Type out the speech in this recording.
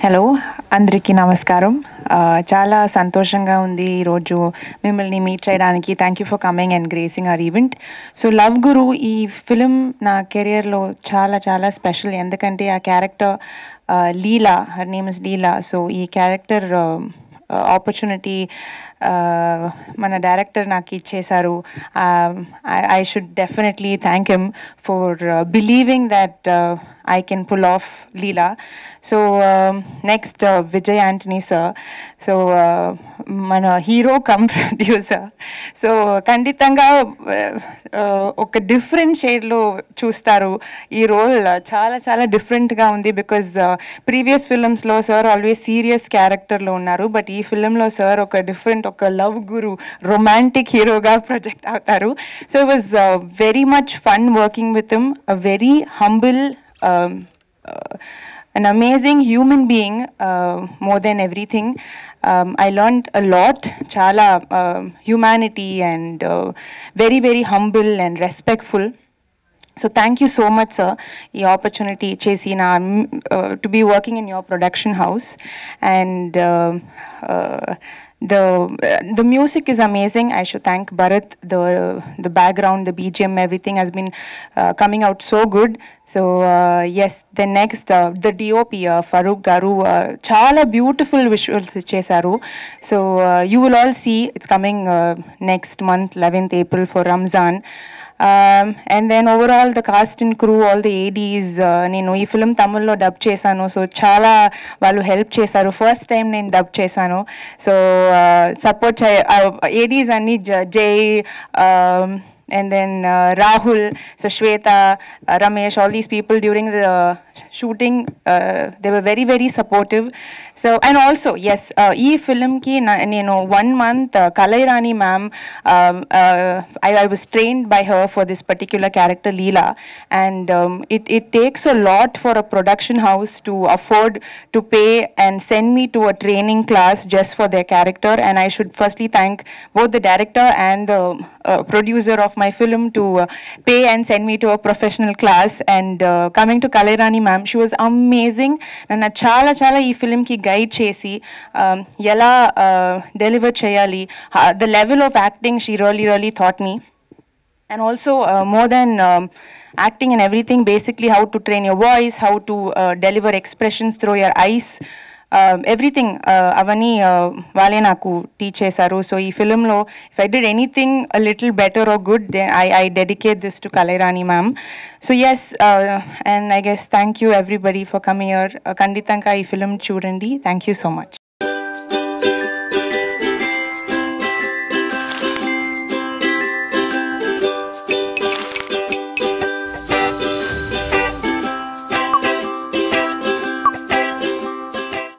Hello అందరికీ నమస్కారం. చాలా సంతోషంగా ఉంది ఈరోజు మిమ్మల్ని మీట్ చేయడానికి. Thank you for coming and gracing our event. So love guru ఈ ఫిలిం నా కెరియర్లో చాలా చాలా స్పెషల్. ఎందుకంటే ఆ character Leela, her name is Leela. So ఈ క్యారెక్టర్ ఆపర్చునిటీ మన డైరెక్టర్ నాకు ఇచ్చేశారు. I should definitely thank him for believing that I can pull off Leela. So next Vijay Antony sir. So mana hero come producer. So kanditanga oka different shade lo chustaru ee role chala chala different ga undi because previous films lo sir always serious character lo unnaru, but ee film lo sir oka different oka love guru romantic hero ga project avtaru. So it was very much fun working with him. A very humble, an amazing human being, more than everything. I learned a lot, chala humanity and very very humble and respectful. So thank you so much sir, the opportunity chesi na to be working in your production house. And the music is amazing. I should thank Bharat. The background, the BGM, everything has been coming out so good. So yes, the next the DOP Farooq Garu chala beautiful visuals ichesaru. So you will all see, it's coming next month 11th April for Ramzan. And then overall the cast and crew, all the ADs, నేను ఈ film తమిళ్లో dub చేశాను. So చాలా వాళ్ళు help చేశారు. First time నేను dub చేశాను. So support ADs అన్ని జై and then Rahul, so Shweta, Ramesh, all these people during the shooting, they were very very supportive. So and also yes, ee film ki nenu 1 month Kalairani ma'am, I was trained by her for this particular character Leela, and it takes a lot for a production house to afford to pay and send me to a training class just for their character. And I should firstly thank both the director and the producer of my film to pay and send me to a professional class. And coming to Kalairani ma'am, she was amazing. Nanna chala chala ee film ki guide chesi ela deliver cheyali, the level of acting she really taught me. And also more than acting and everything, basically how to train your voice, how to deliver expressions through your eyes, everything avani vale naku teach chesaru. So ee film lo if I did anything a little better or good, then I dedicate this to Kalairani ma'am. So yes, and I guess thank you everybody for coming here. Kanditanga ee film chudandi. Thank you so much.